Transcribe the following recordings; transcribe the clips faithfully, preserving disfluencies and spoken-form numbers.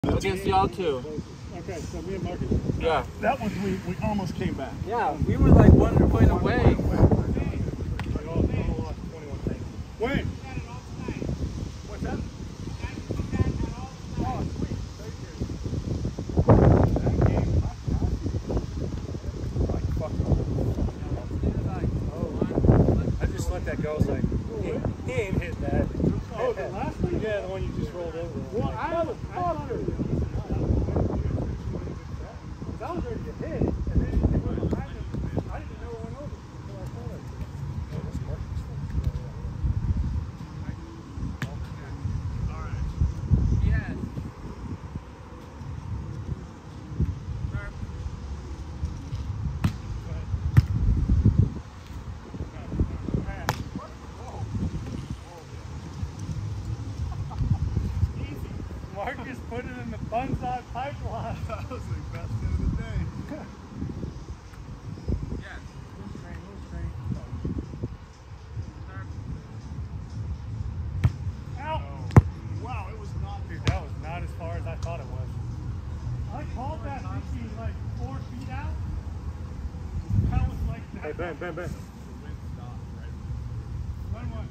Against y'all too. Okay, so me and Marcus. Yeah. That was we we almost came back. Yeah, we were like one point away. Wait. What's that? Oh, sweet. Thank you. That game, like, fuck. I just let that go. I was like, he, he ain't hit that. Oh, the last one? Yeah, the one you just rolled over. Well, I have a fucker. That was ready to hit. And then it went behind him. I didn't know it went over. So I thought it. Oh, that's Marcus. All right. Yes. Marcus put it in the Bunzai pipeline. That was the best hit of the day. Yes. Loose train, loose train. Ow! Oh. Wow, it was not. Dude, that was not as far as I thought it was. I called that thinking like four feet out. That was like that. Hey, Ben, Ben, Ben. The wind stopped, right? One, one.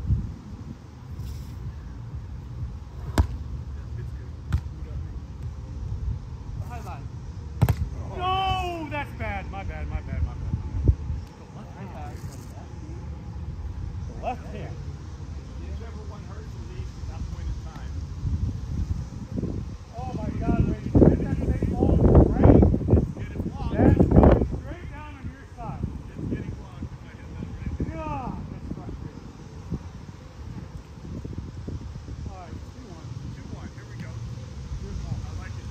No, that's bad. My bad, my bad, my bad. The left hand. The left hand. Whichever one hurts the least at that point in time. Oh my God, ladies. Hit that thing ball right? It's getting blocked. That's going straight down on your side. It's getting blocked if I hit that right. Yeah, that's frustrating. All right, two one. two one, here we go. I like it.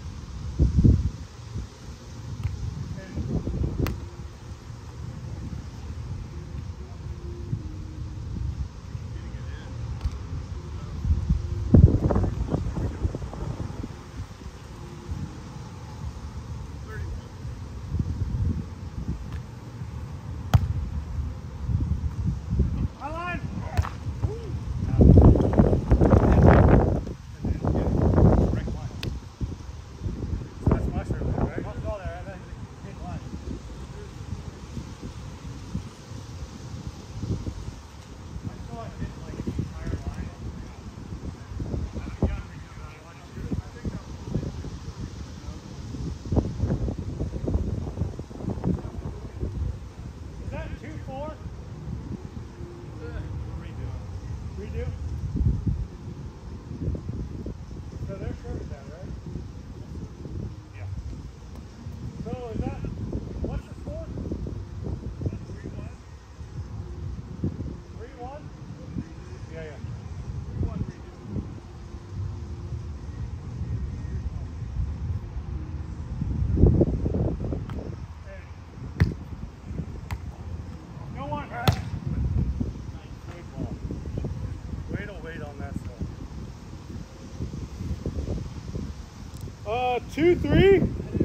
Uh, two, three.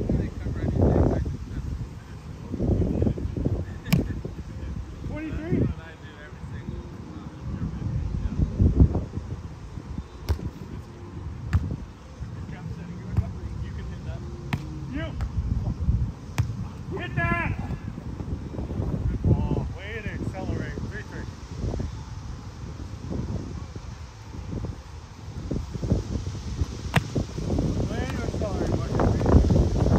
twenty-three. You hit that. Good ball. Way to accelerate. Three, three. Way to accelerate.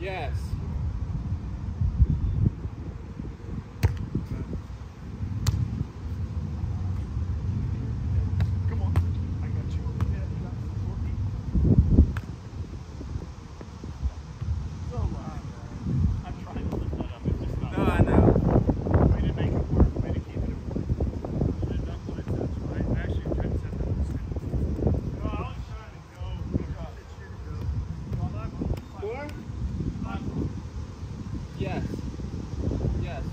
Yes. Come on. I got you. Yeah, you got four feet. So loud. I'm trying to lift that up. It's just not. No, I know. Way to make it work. Way to keep it in work. You did not what it says, right? I actually tried to set that on the screen. No, I was trying to go. It's here to go. Go on, live one. Four? Live one. Yes. Yes.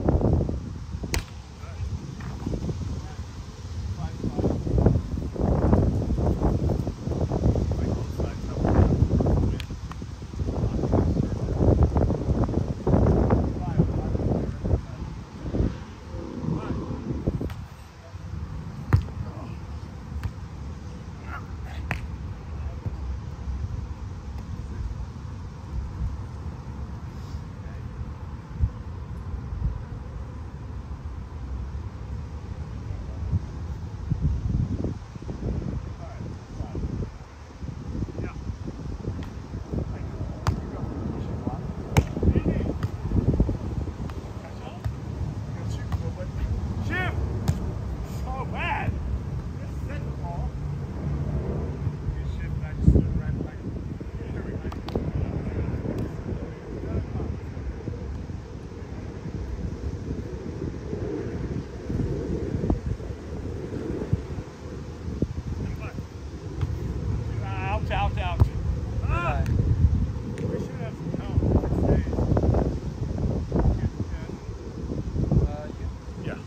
Out, out, out. Ah! We should have some help. Uh, you. Yeah.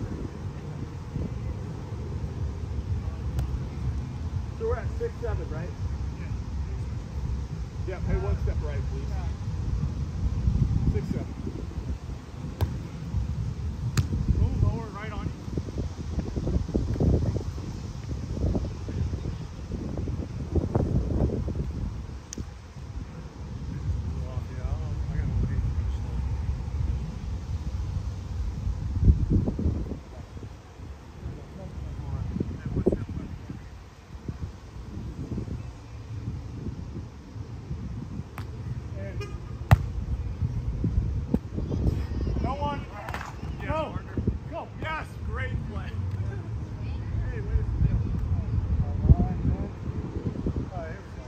So we're at six, seven, right? Yeah. Yeah, hey, one step right, please. Six, seven. Go lower, right on you. No one. Go. Go. Yes. Great play. Hey, wait a minute. All right, here we go.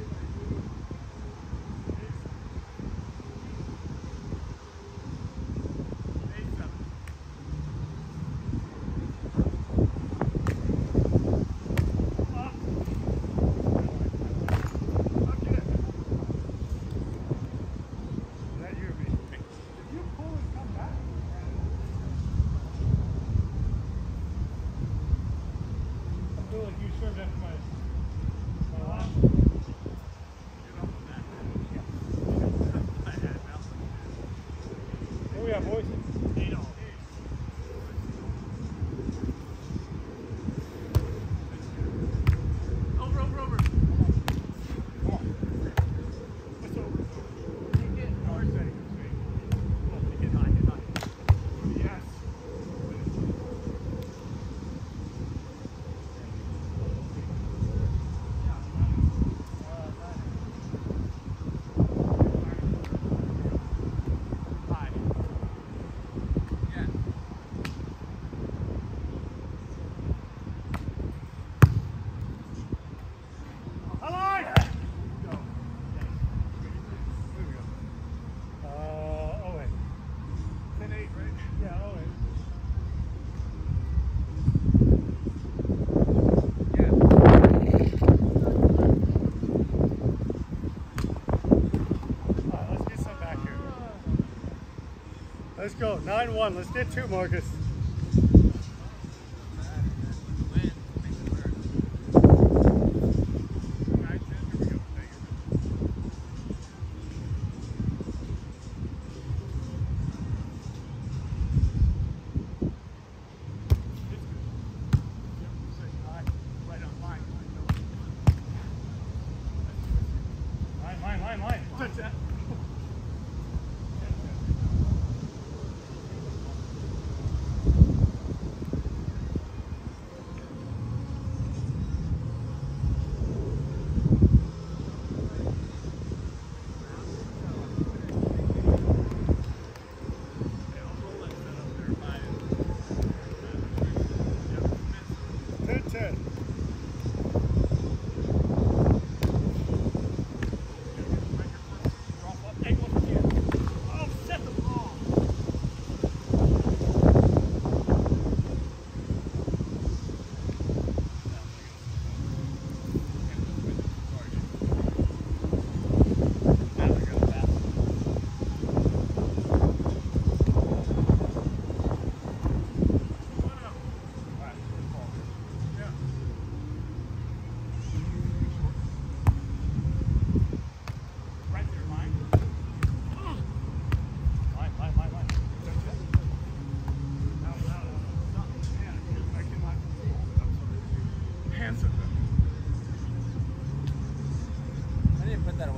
Eight, seven. Up. Up, get it. Is that you or me? If you pull and come back. I feel like you served after my, my last one. Get up on that. I had mouse. Here we have boys. Eight all. Over, over, over. Come on. What's over? You get more setting. Come on, get high, get high. Yes. High. Yes. Align! Go. Here we go. Uh, oh wait. ten eight, right? Yeah, oh wait. Yes. Alright, let's get some back here. Let's go. nine one. Let's get two, Marcus. Line, line, line, line. Touch that.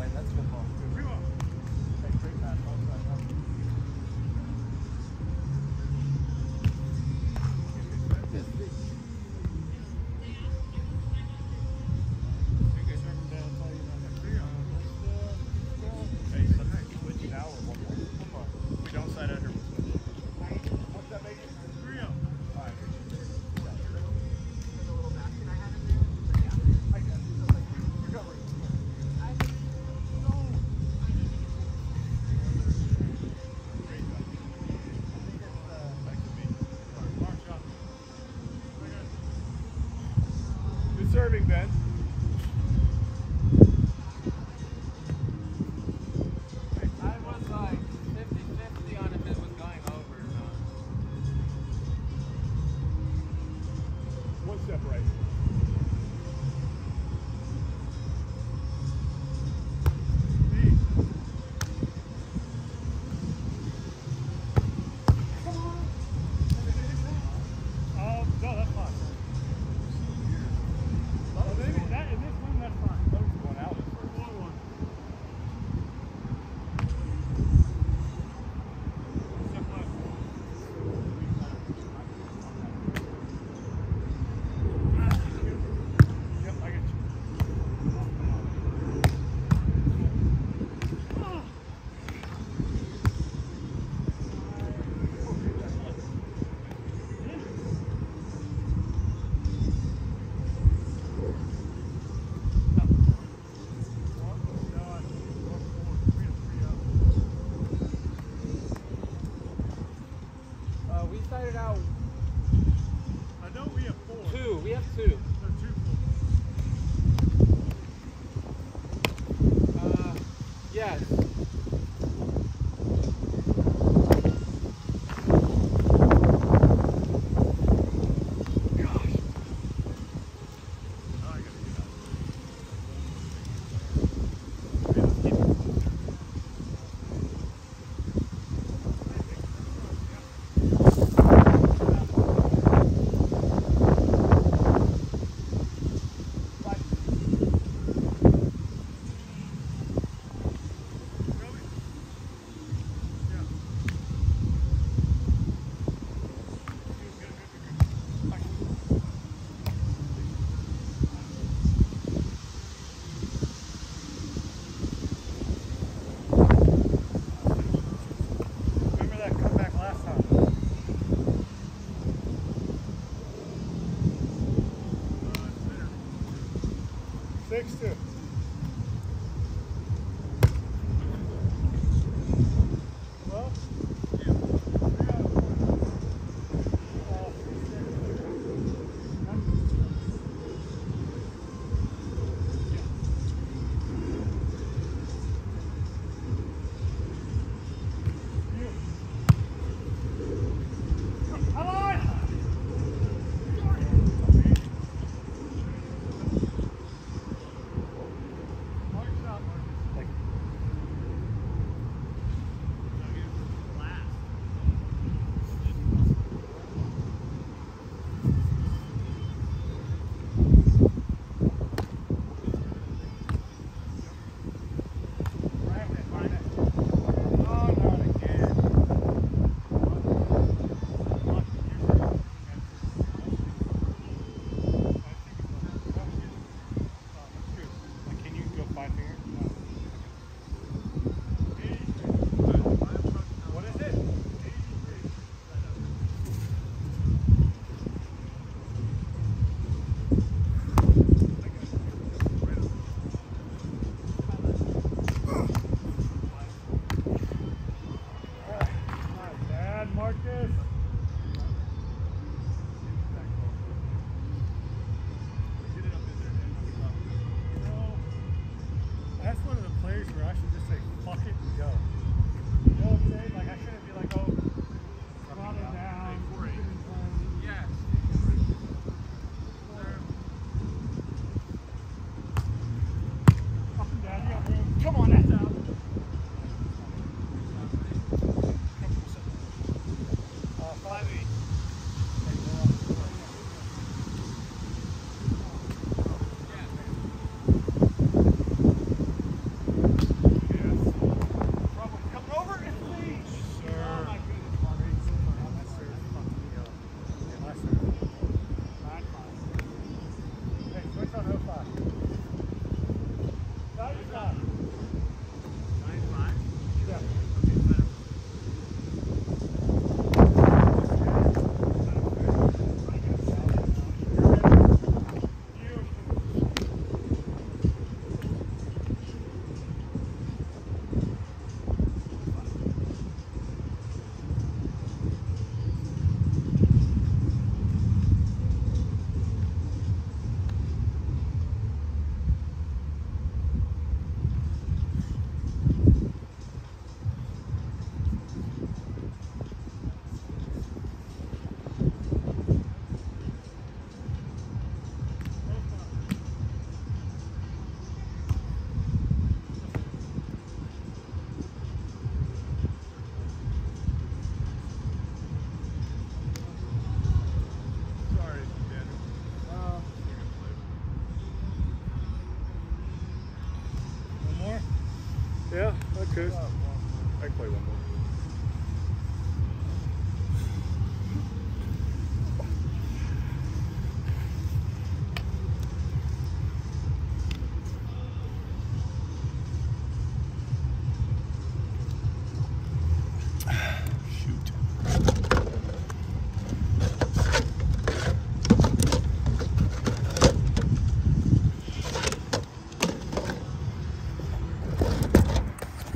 Alright, that's a good ball. Okay, straight pass, ball side, huh? Serving, Ben. I was like fifty fifty on if it was going over or not. One step right. We started out I know we have four. two. We have two. No, two full. Uh, yes. Six two. Well, yeah. Come on! Marcus. That's one of the plays where I should just say, fuck it and go. You know what I'm saying? Like, I shouldn't be like, oh, throttle down. Yes. Up and down, you got room. Come on, that's out. Uh, five eight. Coast? I can play one more.